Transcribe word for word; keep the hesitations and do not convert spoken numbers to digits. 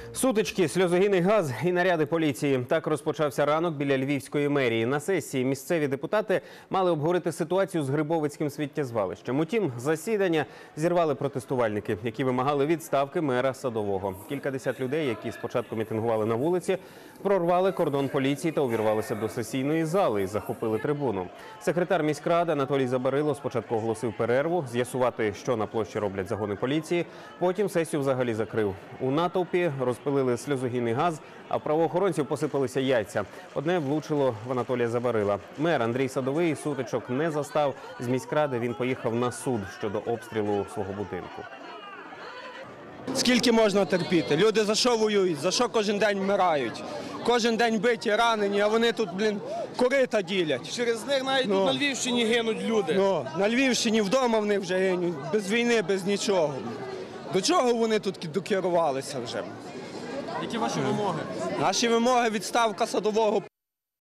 Сутички, сльозогінний газ і наряди поліції. Так розпочався ранок біля Львівської мерії. На сесії місцеві депутати мали обговорити ситуацію з Грибовицьким сміттєзвалищем. Утім, засідання зірвали протестувальники, які вимагали відставки мера Садового. Кількадесят людей, які спочатку мітингували на вулиці, прорвали кордон поліції та увірвалися до сесійної зали і захопили трибуну. Секретар міськради Анатолій Забарило спочатку оголосив перерву, з'ясувати, що на площі роблять загони поліції. Потім сесію взагалі закрив. У натовпі розпилили сльозогінний газ, а в правоохоронців посипалися яйця. Одне влучило в Анатолія Забарила. Мер Андрій Садовий сутичок не застав. З міськради він поїхав на суд щодо обстрілу свого будинку. Скільки можна терпіти? Люди за що воюють? За що кожен день вмирають? Кожен день биті, ранені, а вони тут, блін, корита ділять. Через них навіть ну, тут на Львівщині гинуть люди. Ну, на Львівщині вдома в них вже гинуть, без війни, без нічого. До чого вони тут докерувалися вже? Які ваші вимоги? Наші вимоги – відставка Садового.